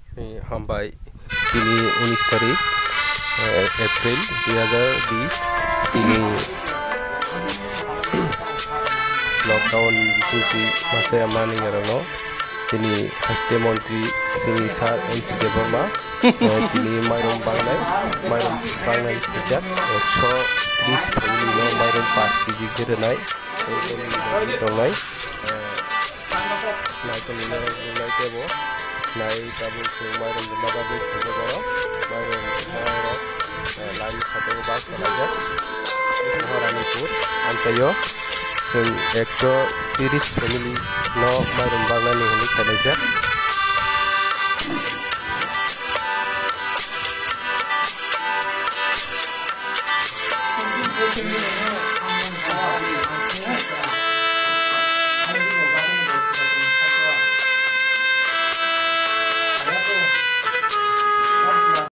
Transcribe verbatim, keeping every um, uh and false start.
हामबाय दिनै उन्निस तारिख एप्रिल दुई हजार बीस दिनै लकडाउन बिथिंखै मासे आमानि नरनो सिनि हास्ते मंत्री सिनि सार एनसी देवर्मा दिनै माइरं बांनाय माइरं बांनाय बिजाब एकशो त्रिस फैमिलिनो माइरं पाँच केजि गोरोनाय दंनाय नायखौनो बुंनाय देबो नाय गाबोन जों माइरं माबा दै फैबाय माइरं माइरं लाइन साथाव बास खालामजाक हरानिपुर आमचायो जों एकशो त्रिस फेमिलि न' माइरं बांनानै होनो खालामजाक